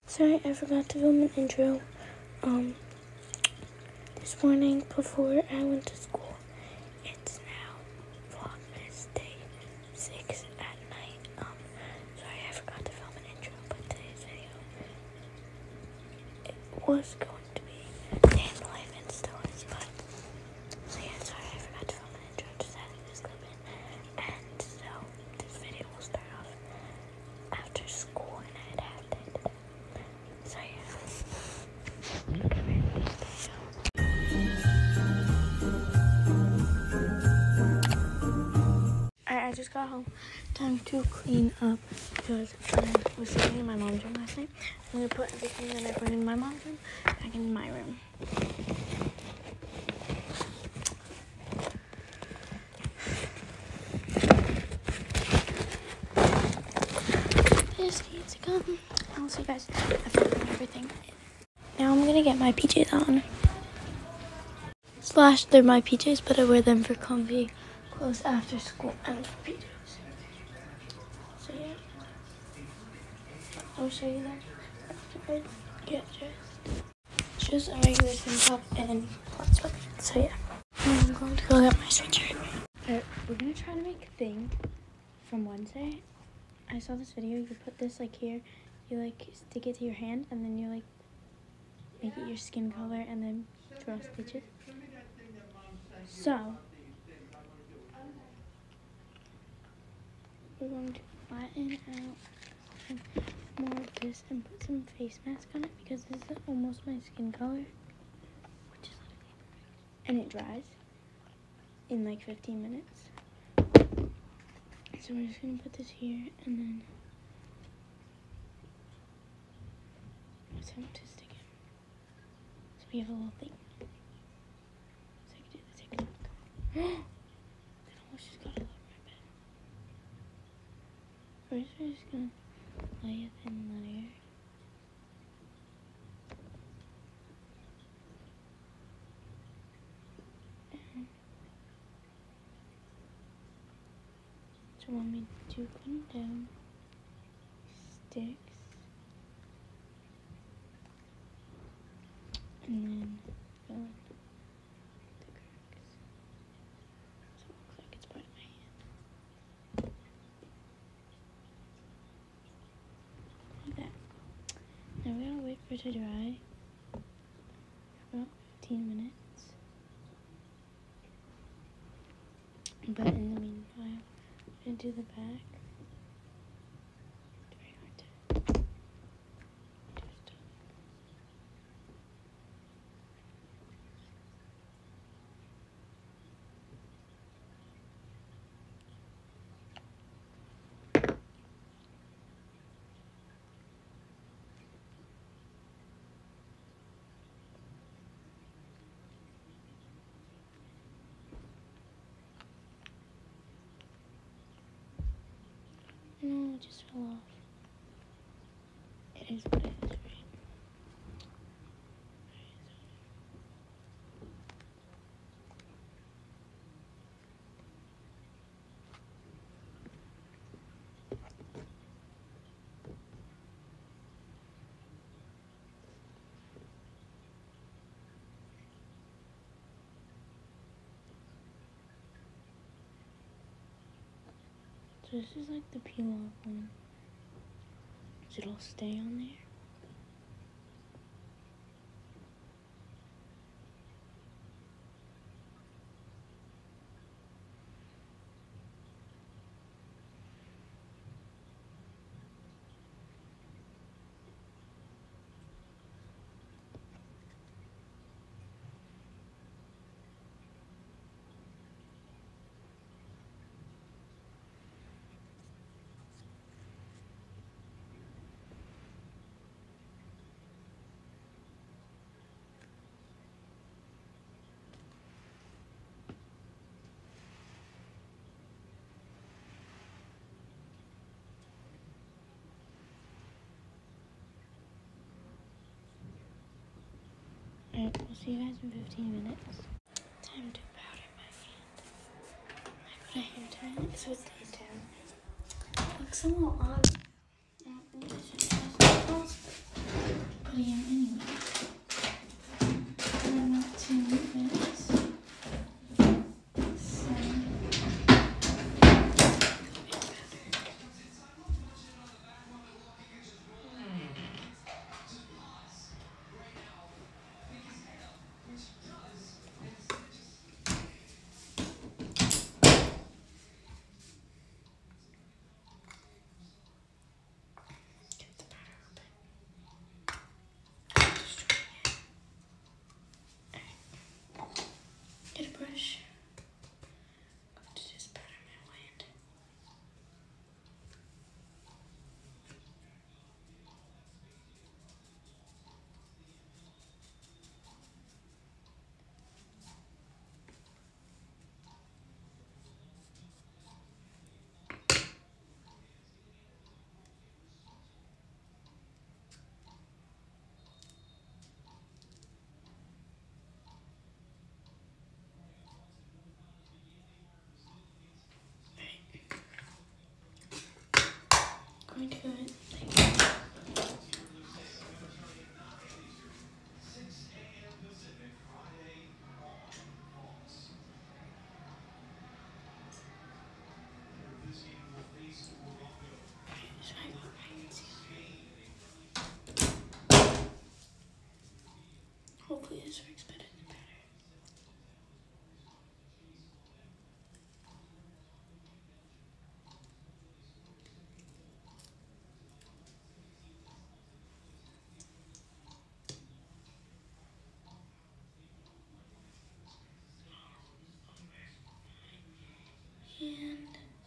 Sorry, I forgot to film an intro. This morning before I went to school. It's now Vlogmas Day 6 at night. Sorry, I forgot to film an intro, but today's video, it was going to be day in the life and still is, but, so yeah, sorry, I forgot to film an intro, just added this clip in, and so, this video will start off after school, and I had half day today. So yeah. I just got home. Time to clean up because I was sitting in my mom's room last night. I'm gonna put everything that I put in my mom's room back in my room. This needs to come. I'll see you guys after I put everything in. Now I'm gonna get my PJs on. Slash, they're my PJs, but I wear them for comfy clothes after school and for PJs. So yeah, I'll show you that after I get dressed. Just a regular tank top and plaid sweatshirt. So yeah, I'm going to go get my sweatshirt. Alright, we're gonna try to make a thing from Wednesday. I saw this video. You put this like here, you like stick it to your hand, and then you like make it your skin color, and then draw stitches. So we're going to flatten out more of this and put some face mask on it because this is almost my skin color, which is literally perfect. And it dries in like 15 minutes. So we're just going to put this here and then attempt to stick it. So we have a little thing. So I can do the TikTok. It almost just got all over my bed. First, we're just gonna lay a thin layer. And so want me to put them down. Sticks. And then fill in the cracks. So it looks like it's part of my hand. Like that. Now we gotta wait for it to dry for about 15 minutes. But in the meantime, I'm gonna do the back. It's very hard to do stuff. No, it just fell off. It is what it is, right? So this is like the peel off one. So it'll stay on there. Alright, we'll see you guys in 15 minutes. Time to powder my hand. I put a hair tie in it so it stays down. It looks a little odd. I don't think I should try something else. this works better than powder. And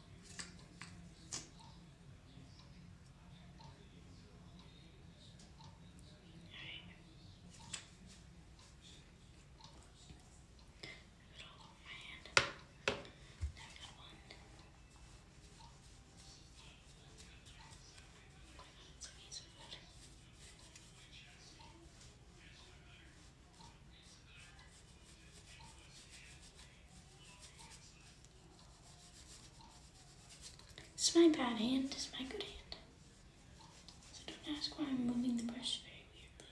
this is my bad hand, this is my good hand. So don't ask why I'm moving the brush very weirdly.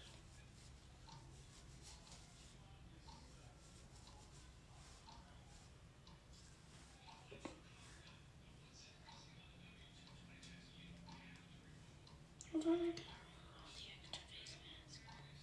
Hold on, I got all the extra face mask.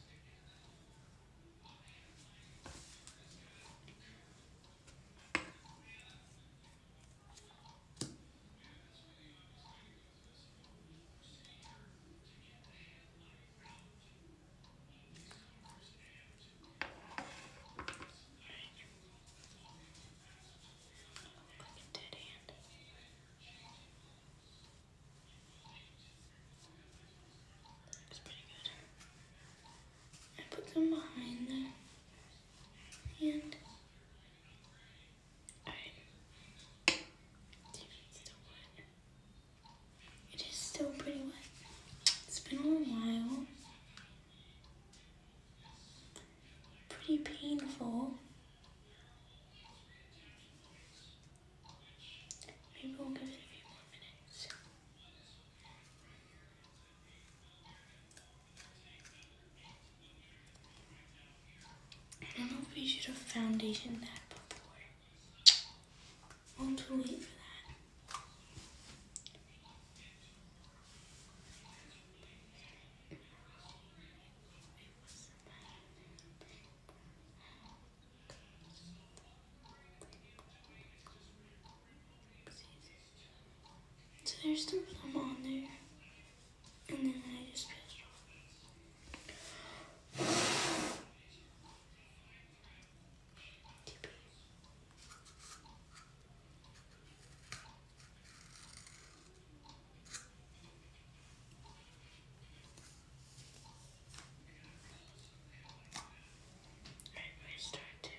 Put them behind the hand. Alright. It is still pretty wet. It's been a little while. Pretty painful. Maybe we'll give it a few more minutes. I don't know if we should have foundationed that before. We'll too late for that. So there's still some on there. And then I just peeled it off. Alright, we start to.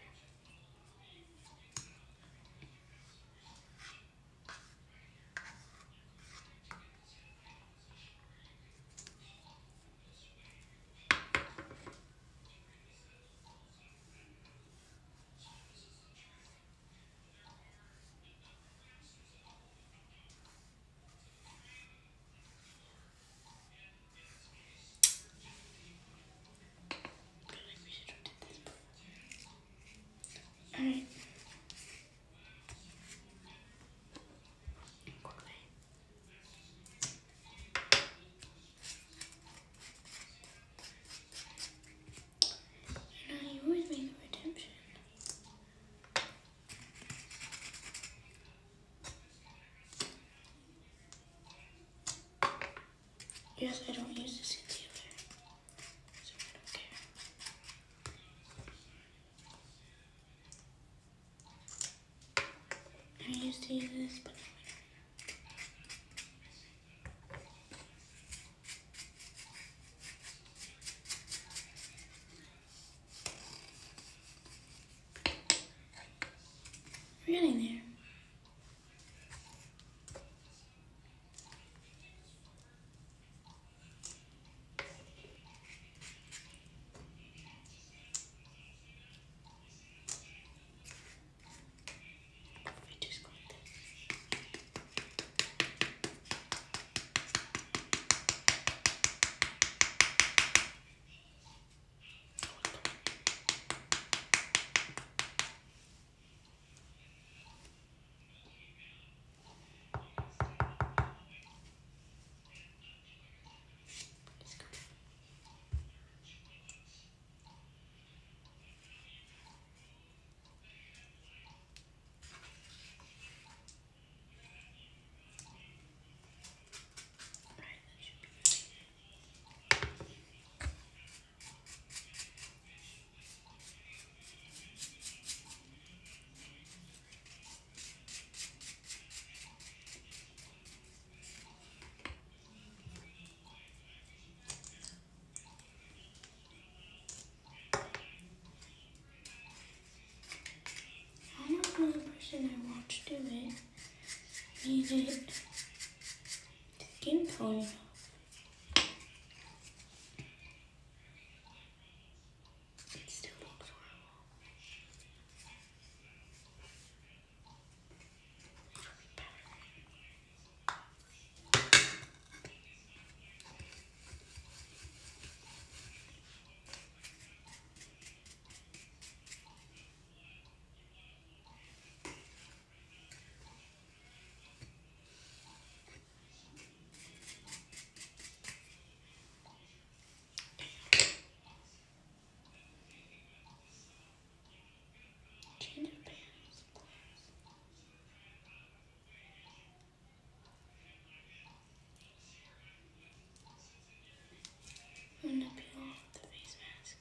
Alright. You know, you always make a redemption. Yes, I don't use this concealer, so I don't care. I used to use this, but we're getting there. We just go like this. and I want to do it, made it skin tone. It still looks horrible. It'll be better. Change of pants, please. I'm gonna peel off the face mask.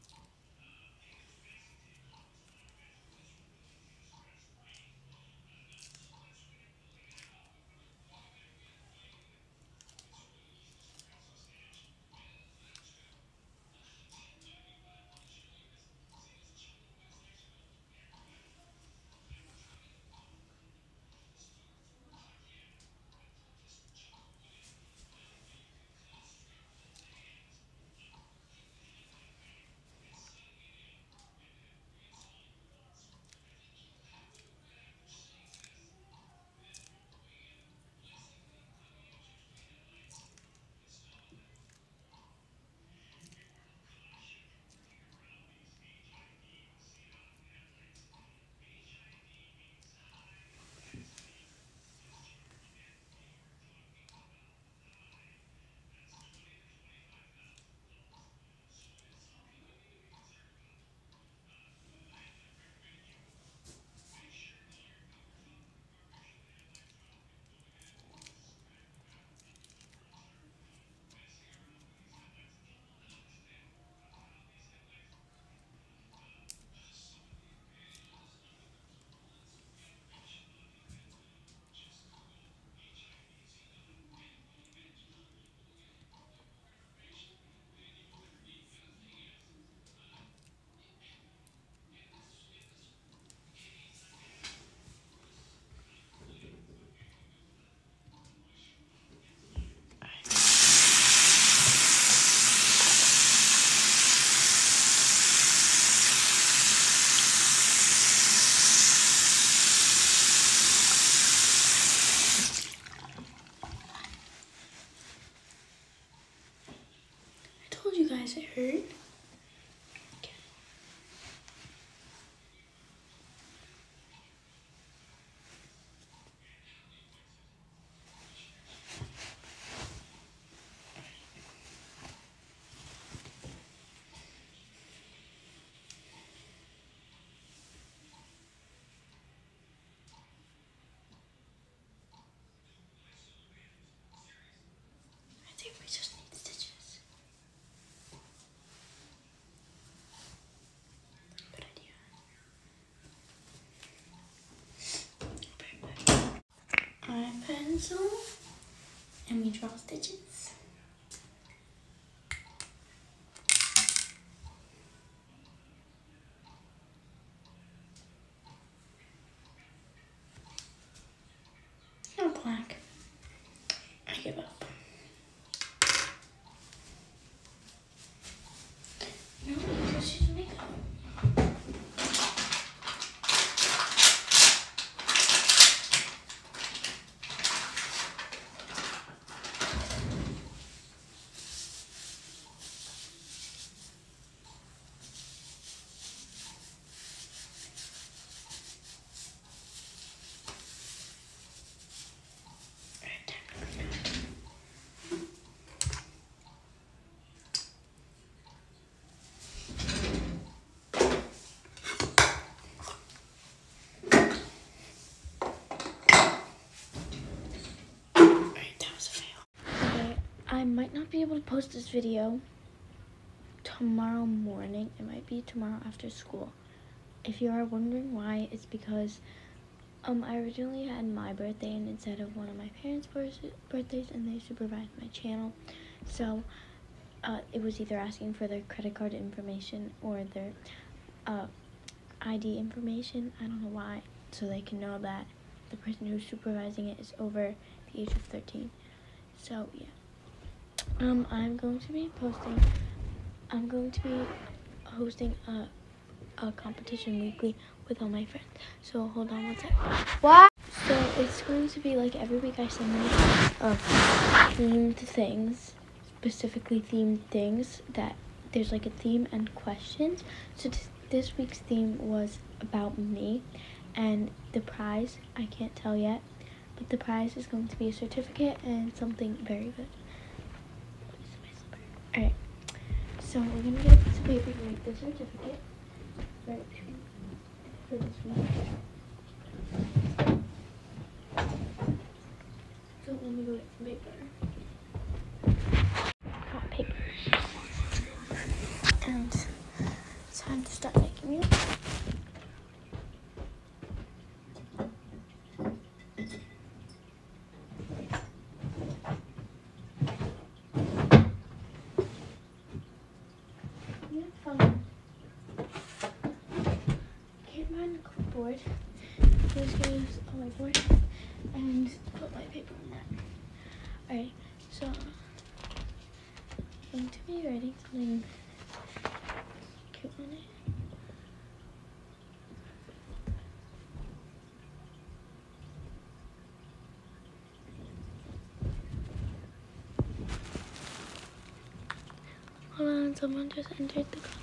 I told you guys it hurt. Okay. I think we just need stitches. Good idea. Eye pencil, and we draw stitches. No black. I give up. No, let's use makeup. Alright, time to clean up. Alright, that was a fail. Okay, I might not be able to post this video tomorrow morning. It might be tomorrow after school. If you are wondering why, it's because I originally had my birthday and instead of one of my parents' birthdays, and they supervised my channel. So it was either asking for their credit card information or their ID information. I don't know why. so they can know that the person who's supervising it is over the age of 13. So yeah, I'm going to be hosting a competition weekly with all my friends. So hold on one sec. What? So it's going to be like every week I send them themed things, specifically themed things that there's like a theme and questions. So this week's theme was about me, and the prize, I can't tell yet, but the prize is going to be a certificate and something very good. Alright, so we're going to get a piece of paper to make the certificate for this week. So let me go get some paper. Got paper. And it's time to start making it. Can't find a clipboard. I'm just gonna use a whiteboard and put my paper in that. Alright, so I'm going to be writing something cute on it. Hold on, someone just entered the class.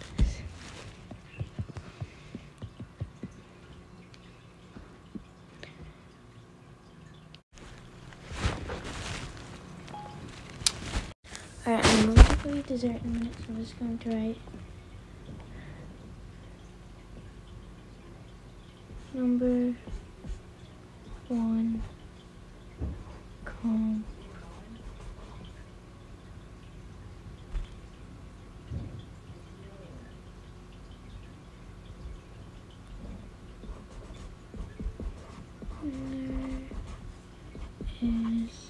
Alright, I'm going to go eat dessert in a minute, so I'm just going to write number 1, calm. There is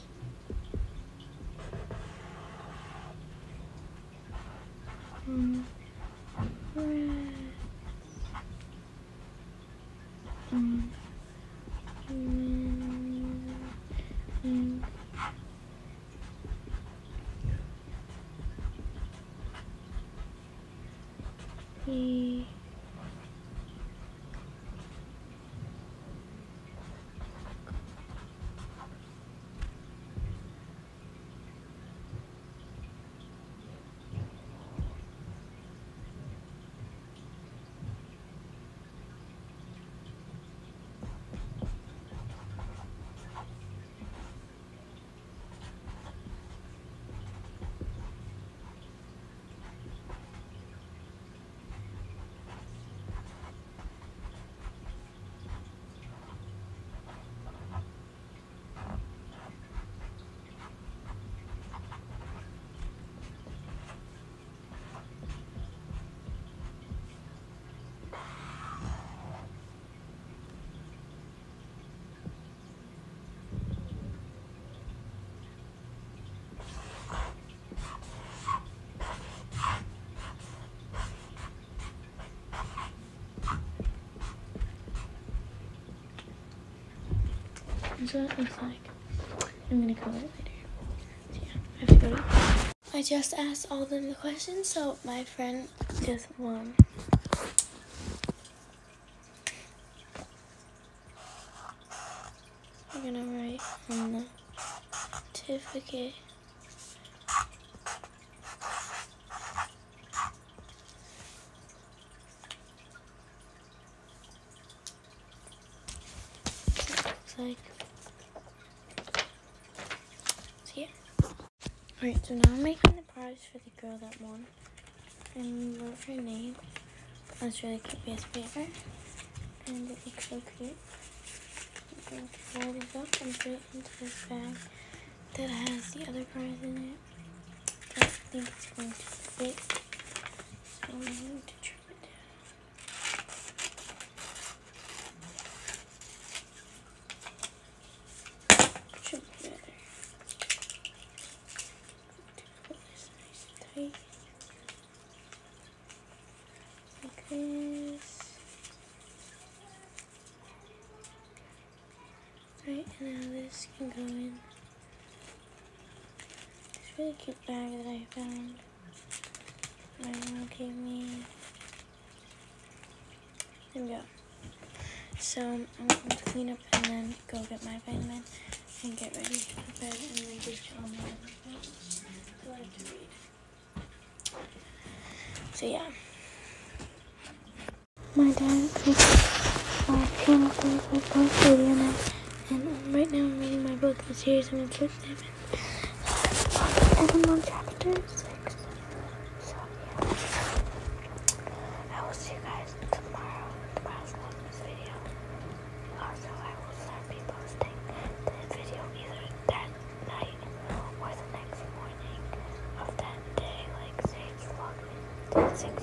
he That's what it looks like. I'm gonna color it later. So yeah, I have to go to. I just asked all of them the questions, so my friend just won. I'm gonna write on the certificate. Looks like. So yeah. Alright, so now I'm making the prize for the girl that won. And wrote her name. That's really cute piece of paper. And it looks so cute. I'm going to fold this up and put it into this bag that has the other prize in it. I think it's going to fit. So I'm going to trim it down. Tight like this. this can go in. This really cute bag that I found. My mom gave me. There we go. So I'm going to clean up and then go get my vitamin and get ready for bed and then just chill on my phone. So I have to read. So yeah. My dad took channel things with both video now, and right now I'm reading my book, the series I'm in book 7. And I'm on chapter 6. So yeah. I will see you guys tomorrow's Vlogmas video. Also, I will start reposting the video either that night or the next morning of that day, like say it's Vlogmas day 6